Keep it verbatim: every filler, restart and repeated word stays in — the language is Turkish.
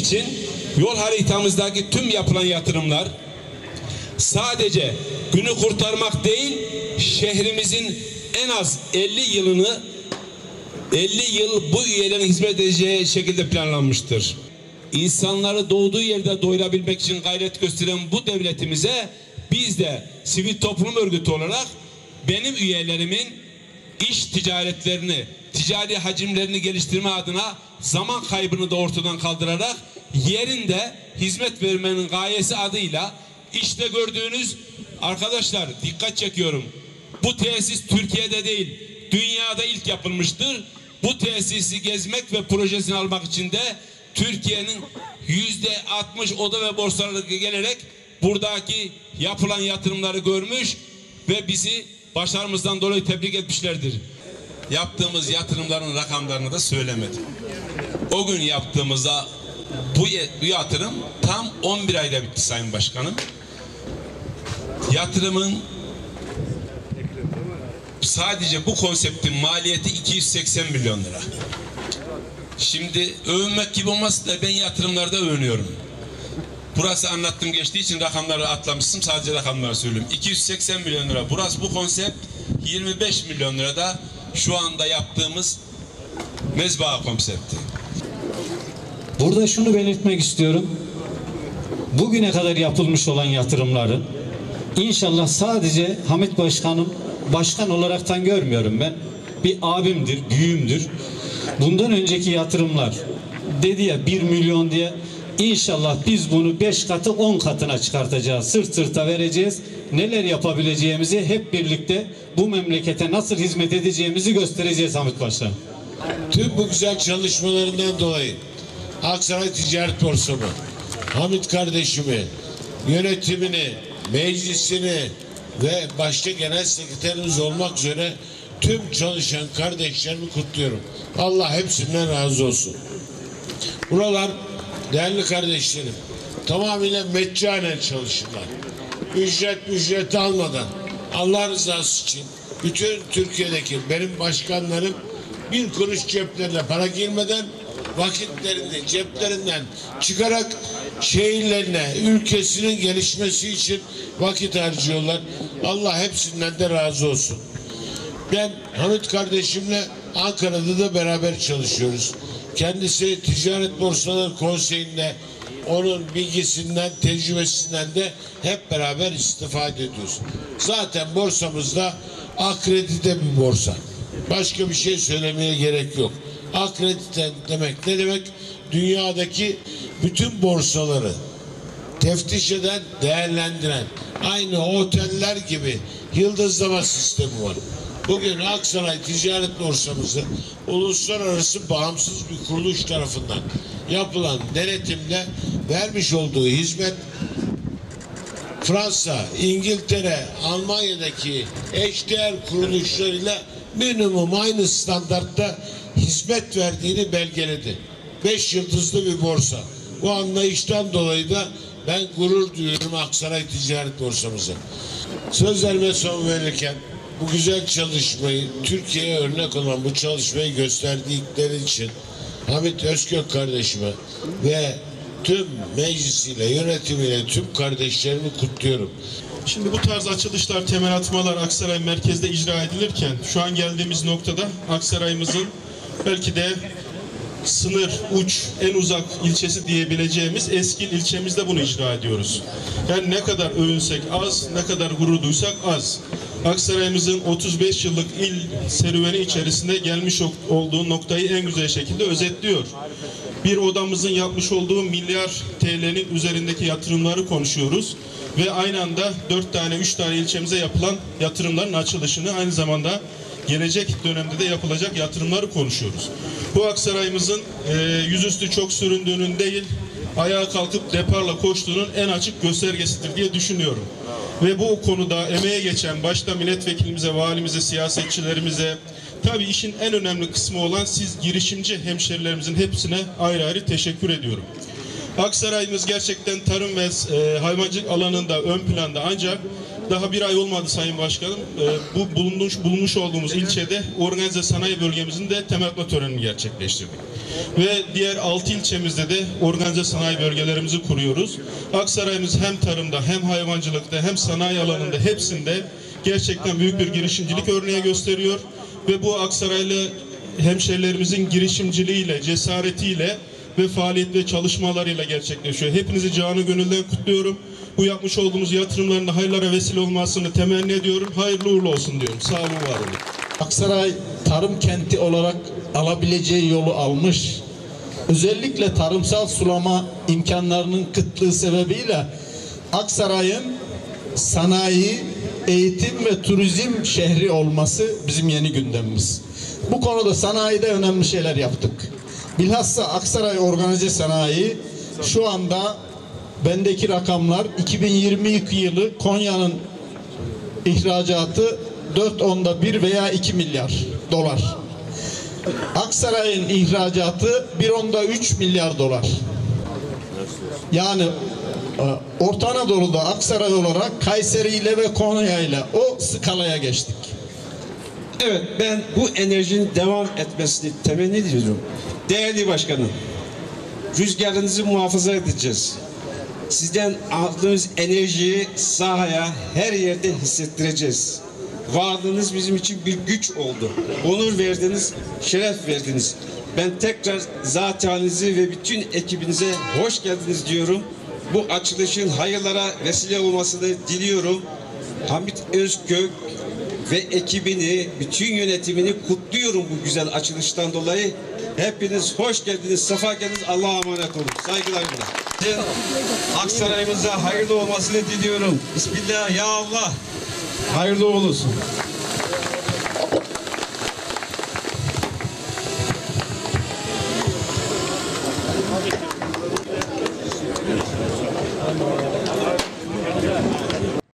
için yol haritamızdaki tüm yapılan yatırımlar sadece günü kurtarmak değil, şehrimizin en az elli yılını elli yıl bu üyelerin hizmet edeceği şekilde planlanmıştır. İnsanları doğduğu yerde doyurabilmek için gayret gösteren bu devletimize biz de sivil toplum örgütü olarak benim üyelerimin iş ticaretlerini, ticari hacimlerini geliştirme adına zaman kaybını da ortadan kaldırarak yerinde hizmet vermenin gayesi adıyla işte gördüğünüz arkadaşlar, dikkat çekiyorum. Bu tesis Türkiye'de değil, dünyada ilk yapılmıştır. Bu tesisi gezmek ve projesini almak için de Türkiye'nin yüzde altmış oda ve borsaları gelerek buradaki yapılan yatırımları görmüş ve bizi başarımızdan dolayı tebrik etmişlerdir. Yaptığımız yatırımların rakamlarını da söylemedim. O gün yaptığımızda bu, bu yatırım tam on bir ayda bitti Sayın Başkanım. Yatırımın sadece bu konseptin maliyeti iki yüz seksen milyon lira. Şimdi övünmek gibi olmasa da ben yatırımlarda övünüyorum. Burası anlattığım geçtiği için rakamları atlamışsın, sadece rakamları söyleyeyim. iki yüz seksen milyon lira. Burası bu konsept yirmi beş milyon lirada şu anda yaptığımız mezba konsepti. Burada şunu belirtmek istiyorum. Bugüne kadar yapılmış olan yatırımların inşallah sadece Hamit Başkanım başkan olaraktan görmüyorum ben. Bir abimdir, büyüğümdür. Bundan önceki yatırımlar dedi ya bir milyon diye, İnşallah biz bunu beş katı on katına çıkartacağız. Sırt sırta vereceğiz. Neler yapabileceğimizi hep birlikte bu memlekete nasıl hizmet edeceğimizi göstereceğiz Hamit Başkan. Tüm bu güzel çalışmalarından dolayı Aksaray Ticaret Borsası, Hamit kardeşimi, yönetimini, meclisini ve başta genel sekreterimiz olmak üzere tüm çalışan kardeşlerimi kutluyorum. Allah hepsinden razı olsun. Buralar değerli kardeşlerim tamamıyla meccanen çalışırlar. Ücret ücret almadan Allah rızası için bütün Türkiye'deki benim başkanlarım bir kuruş ceplerine para girmeden vakitlerini ceplerinden çıkarak şehirlerine, ülkesinin gelişmesi için vakit harcıyorlar. Allah hepsinden de razı olsun. Ben Hamit kardeşimle Ankara'da da beraber çalışıyoruz. Kendisi Ticaret Borsaları Konseyi'nde, onun bilgisinden, tecrübesinden de hep beraber istifade ediyoruz. Zaten borsamızda akredite bir borsa. Başka bir şey söylemeye gerek yok. Akredite demek ne demek? Dünyadaki bütün borsaları teftiş eden, değerlendiren, aynı oteller gibi yıldızlama sistemi var. Bugün Aksaray Ticaret Borsamızı uluslararası bağımsız bir kuruluş tarafından yapılan denetimde vermiş olduğu hizmet Fransa, İngiltere, Almanya'daki eşdeğer kuruluşlarıyla minimum aynı standartta hizmet verdiğini belgeledi. Beş yıldızlı bir borsa. Bu anlayıştan dolayı da ben gurur duyuyorum Aksaray Ticaret Borsamıza. Sözlerime son verirken bu güzel çalışmayı, Türkiye'ye örnek olan bu çalışmayı gösterdikleri için Hamit Özkök kardeşime ve tüm meclisiyle, yönetimiyle tüm kardeşlerimi kutluyorum. Şimdi bu tarz açılışlar, temel atmalar Aksaray merkezde icra edilirken şu an geldiğimiz noktada Aksaray'ımızın belki de sınır, uç, en uzak ilçesi diyebileceğimiz Eskil ilçemizde bunu icra ediyoruz. Yani ne kadar övünsek az, ne kadar gurur duysak az. Aksaray'ımızın otuz beş yıllık il serüveni içerisinde gelmiş olduğu noktayı en güzel şekilde özetliyor. Bir odamızın yapmış olduğu milyar T L'nin üzerindeki yatırımları konuşuyoruz. Ve aynı anda dört tane, üç tane ilçemize yapılan yatırımların açılışını, aynı zamanda gelecek dönemde de yapılacak yatırımları konuşuyoruz. Bu Aksaray'ımızın e, yüzüstü çok süründüğünün değil, ayağa kalkıp deparla koştuğunun en açık göstergesidir diye düşünüyorum. Ve bu konuda emeğe geçen başta milletvekilimize, valimize, siyasetçilerimize, tabii işin en önemli kısmı olan siz girişimci hemşerilerimizin hepsine ayrı ayrı teşekkür ediyorum. Aksaray'ımız gerçekten tarım ve e, hayvancılık alanında ön planda, ancak daha bir ay olmadı Sayın Başkanım. Ee, bu bulunmuş, bulunmuş olduğumuz ilçede organize sanayi bölgemizin de temel atma törenini gerçekleştirdik. Ve diğer altı ilçemizde de organize sanayi bölgelerimizi kuruyoruz. Aksaray'ımız hem tarımda hem hayvancılıkta hem sanayi alanında hepsinde gerçekten büyük bir girişimcilik örneği gösteriyor. Ve bu Aksaraylı hemşerilerimizin girişimciliğiyle, cesaretiyle ve faaliyet ve çalışmalarıyla gerçekleşiyor. Hepinizi canı gönülden kutluyorum. Bu yapmış olduğumuz yatırımların da hayırlara vesile olmasını temenni ediyorum. Hayırlı uğurlu olsun diyorum. Sağ olun, var olun. Aksaray tarım kenti olarak alabileceği yolu almış. Özellikle tarımsal sulama imkanlarının kıtlığı sebebiyle Aksaray'ın sanayi, eğitim ve turizm şehri olması bizim yeni gündemimiz. Bu konuda sanayide önemli şeyler yaptık. Bilhassa Aksaray Organize Sanayi şu anda bendeki rakamlar iki bin yirmi iki yılı Konya'nın ihracatı dört onda bir veya iki milyar dolar. Aksaray'ın ihracatı bir onda üç milyar dolar. Yani Orta Anadolu'da Aksaray olarak Kayseri ile ve Konya ile o skalaya geçtik. Evet, ben bu enerjinin devam etmesini temenni ediyorum. Değerli başkanım, rüzgarınızı muhafaza edeceğiz. Sizden aldığımız enerjiyi sahaya, her yerde hissettireceğiz. Varlığınız bizim için bir güç oldu. Onur verdiniz, şeref verdiniz. Ben tekrar zat halinizi ve bütün ekibinize hoş geldiniz diyorum. Bu açılışın hayırlara vesile olmasını diliyorum. Hamit Özkök ve ekibini, bütün yönetimini kutluyorum bu güzel açılıştan dolayı. Hepiniz hoş geldiniz, sefa geldiniz. Allah'a emanet olun. Saygılarımla. Aksaray'ımıza hayırlı olmasını diliyorum. Bismillah, ya Allah. Hayırlı olsun.